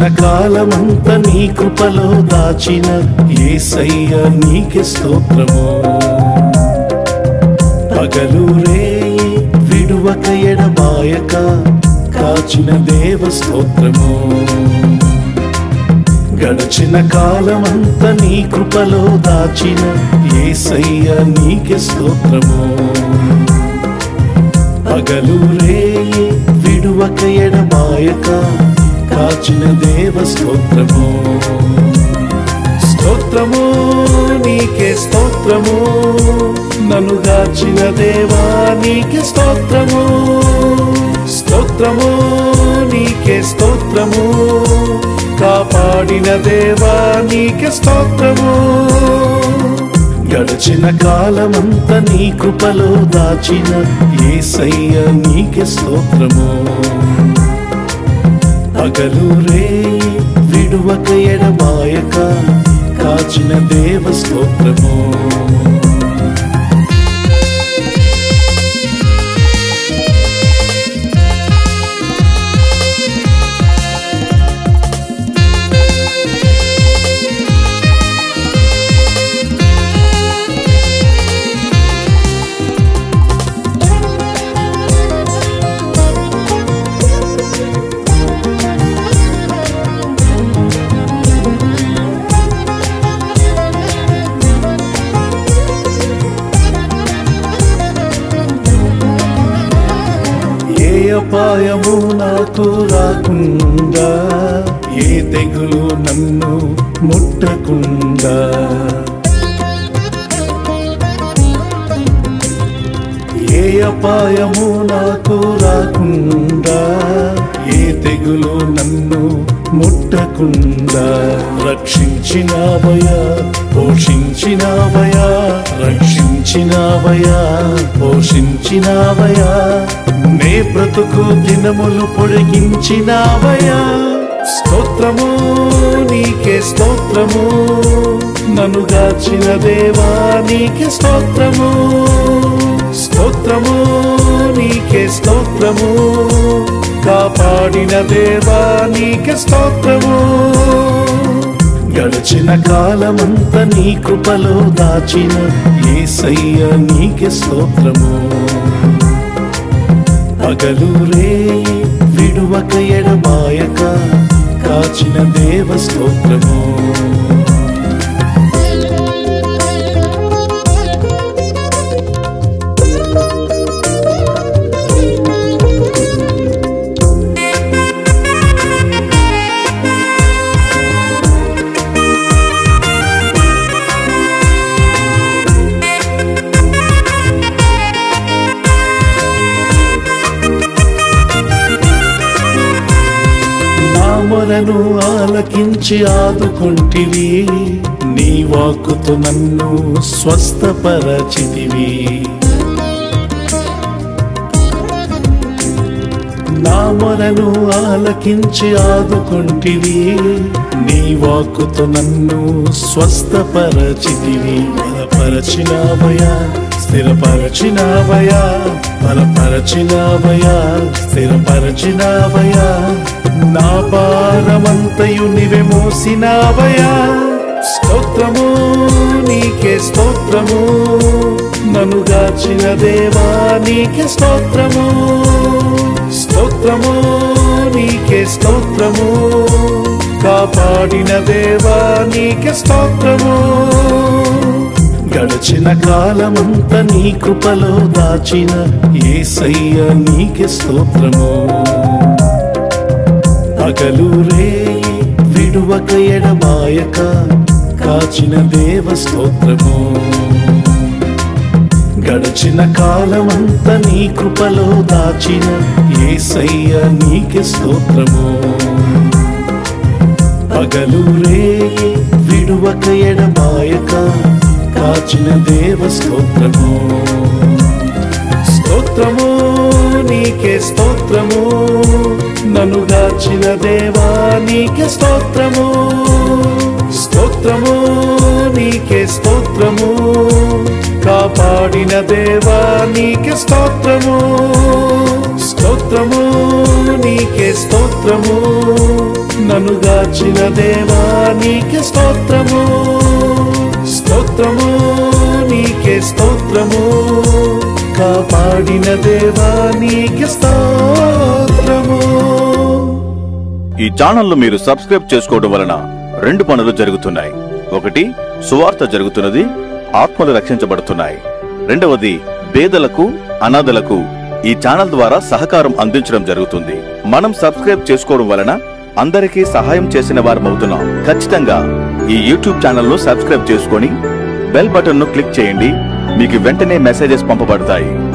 కాలమంతా నీ కృపలో దాచిన యేసయ్య నీకే స్తోత్రము. పగలు రేయి విడువక ఎడబాయక కాచిన దేవ స్తోత్రము. గడచిన కాలమంతా నీ కృపలో దాచిన యేసయ్య నీకే స్తోత్రము. పగలు రేయి విడువక ఎడబాయక కాచిన దేవ స్తోత్రము. స్తోత్రము నీకే స్తోత్రము, నన్ను గాచిన దేవా నీకే స్తోత్రము. స్తోత్రము నీకే స్తోత్రము, కాపాడిన దేవా నీకే స్తోత్రము. గడచిన కాలమంతా నీ కృపలో దాచిన యేసయ్య నీకే స్తోత్రము. పగలు రేయి విడువక ఎడబాయక కాచిన దేవ స్తోత్రము. అపాయము నాకు రాకుండా, ఏ తెగులు నన్ను ముట్టకుండా, ఏ అపాయము నాకు రాకుండా, ఏ తెగులు నన్ను ముట్టకుండా రక్షించినావయా, పోషించినావయా, రక్షించినావయా, పోషించినావయా, నే బ్రతుకు దినములు పొడిగించినావయా. స్తోత్రము నీకే స్తోత్రము, నన్ను గాచిన దేవా నీకే స్తోత్రము. స్తోత్రము నీకే స్తోత్రము, కాపాడిన దేవా నీకే స్తోత్రము. గడచిన కాలమంతా నీ కృపలో దాచిన యేసయ్య నీకే స్తోత్రము. పగలు రేయి విడువక ఎడబాయక కాచిన దేవ స్తోత్రము. మొరను ఆలకించి ఆదుకొంటివి, నీ వాక్కుతో నన్ను స్వస్థపరచితివి. నా మొరను ఆలకించి ఆదుకొంటివి, నీ వాక్కుతో నన్ను స్వస్థపరచితివి. బలపరచినావయా, స్థిరపరచినావయా, బలపరచినావయా, స్థిరపరచినావయా, నా భారమంతయు నీవే మోసినావయా. స్తోత్రము నీకే స్తోత్రము, నన్ను గాచిన దేవా నీకే స్తోత్రము. స్తోత్రము నీకే స్తోత్రము, కాపాడిన దేవా నీకే స్తోత్రము. గడచిన కాలమంతా నీ కృపలో దాచిన యేసయ్య నీకే స్తోత్రము. పగలు రేయి విడువక ఎడబాయక కాచిన దేవ స్తోత్రము. గడచిన కాలమంతా నీ కృపలో దాచిన యేసయ్య నీకే స్తోత్రము. పగలు రేయి విడువక ఎడబాయక కాచిన దేవ స్తోత్రము. స్తోత్రము నీకే స్తోత్రము, నన్ను గాచిన దేవా నీకే స్తోత్రము. స్తోత్రము నీకే స్తోత్రము, కాపాడిన దేవా నీకే స్తోత్రము. స్తోత్రము నీకే స్తోత్రము, నన్ను గాచిన దేవా నీకే స్తోత్రము, స్తోత్రము నీకే స్తోత్రము, కాపాడిన దేవా నీకే స్తోత్రము. ఈ ఛానల్ మీరు సబ్స్క్రైబ్ చేసుకోవడం వలన 2 పనులు జరుగుతున్నాయి. ఒకటి, సువార్త జరుగుతున్నది, ఆత్మలు రక్షించబడుతున్నాయి. రెండవది, పేదలకు అనాథలకు ఈ ఛానల్ ద్వారా సహకారం అందించడం జరుగుతుంది. మనం సబ్స్క్రైబ్ చేసుకోవడం వలన అందరికీ సహాయం చేసిన వారమవుతున్నాం. ఖచ్చితంగా ఈ యూట్యూబ్ ఛానల్ ను సబ్స్క్రైబ్ చేసుకొని బెల్ బటన్ ను క్లిక్ చేయండి. మీకు వెంటనే మెసేజెస్ పంపబడతాయి.